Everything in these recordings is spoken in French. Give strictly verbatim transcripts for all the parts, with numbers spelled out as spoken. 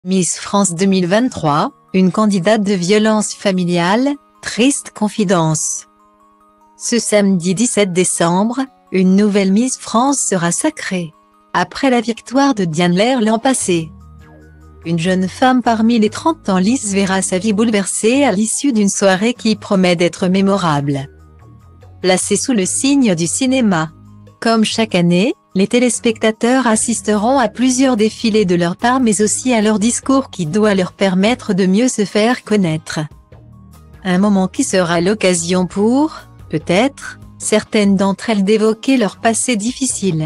Miss France deux mille vingt-trois, une candidate de violence familiale, triste confidence. Ce samedi dix-sept décembre, une nouvelle Miss France sera sacrée. Après la victoire de Diane Lair l'an passé. Une jeune femme parmi les trente en lice verra sa vie bouleversée à l'issue d'une soirée qui promet d'être mémorable. Placée sous le signe du cinéma. Comme chaque année, les téléspectateurs assisteront à plusieurs défilés de leur part mais aussi à leur discours qui doit leur permettre de mieux se faire connaître. Un moment qui sera l'occasion pour, peut-être, certaines d'entre elles d'évoquer leur passé difficile.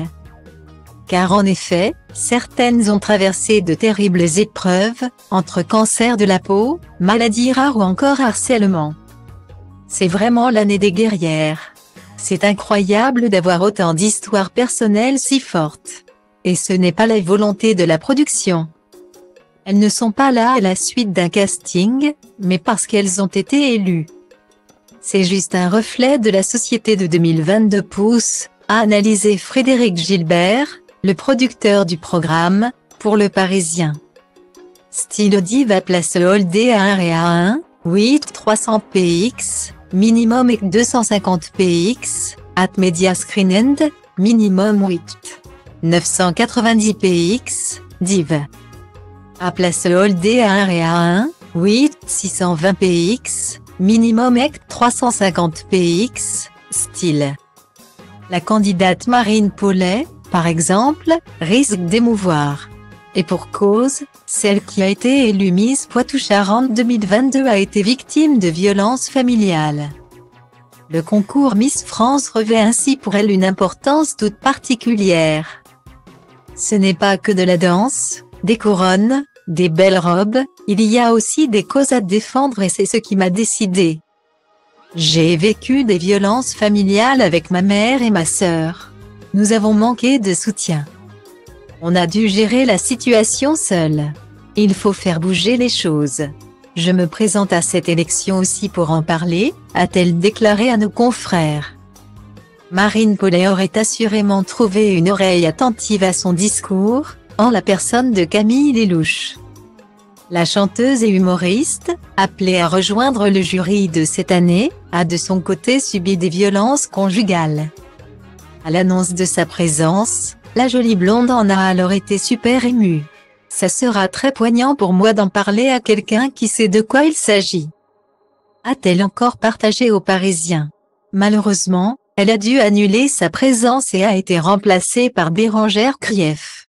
Car en effet, certaines ont traversé de terribles épreuves, entre cancer de la peau, maladies rares ou encore harcèlement. C'est vraiment l'année des guerrières. C'est incroyable d'avoir autant d'histoires personnelles si fortes. Et ce n'est pas la volonté de la production. Elles ne sont pas là à la suite d'un casting, mais parce qu'elles ont été élues. C'est juste un reflet de la société de deux mille vingt-deux pouces, a analysé Frédéric Gilbert, le producteur du programme, pour Le Parisien. Style Diva place All D à un et à un, huit trois cents p x, minimum et deux cent cinquante p x, at Media Screen End, minimum huit neuf cent quatre-vingt-dix p x, Div. A place All D à un et à un, huit six cent vingt p x, minimum et trois cent cinquante p x, style. La candidate Marine Paulet, par exemple, risque d'émouvoir. Et pour cause, celle qui a été élue Miss Poitou-Charentes deux mille vingt-deux a été victime de violences familiales. Le concours Miss France revêt ainsi pour elle une importance toute particulière. Ce n'est pas que de la danse, des couronnes, des belles robes, il y a aussi des causes à défendre et c'est ce qui m'a décidé. J'ai vécu des violences familiales avec ma mère et ma sœur. Nous avons manqué de soutien. On a dû gérer la situation seule. Il faut faire bouger les choses. Je me présente à cette élection aussi pour en parler, a-t-elle déclaré à nos confrères. Marine Paulet aurait assurément trouvé une oreille attentive à son discours, en la personne de Camille Lelouch. La chanteuse et humoriste, appelée à rejoindre le jury de cette année, a de son côté subi des violences conjugales. À l'annonce de sa présence, la jolie blonde en a alors été super émue. Ça sera très poignant pour moi d'en parler à quelqu'un qui sait de quoi il s'agit. A-t-elle encore partagé aux Parisiens. Malheureusement, elle a dû annuler sa présence et a été remplacée par Bérangère Krief.